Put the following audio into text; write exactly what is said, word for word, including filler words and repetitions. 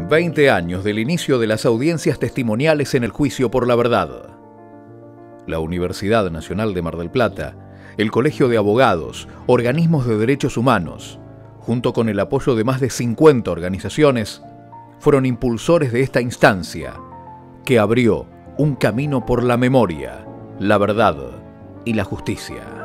veinte años del inicio de las audiencias testimoniales en el juicio por la verdad. La Universidad Nacional de Mar del Plata, el Colegio de Abogados, organismos de derechos humanos, junto con el apoyo de más de cincuenta organizaciones, fueron impulsores de esta instancia que abrió un camino por la memoria, la verdad y la justicia.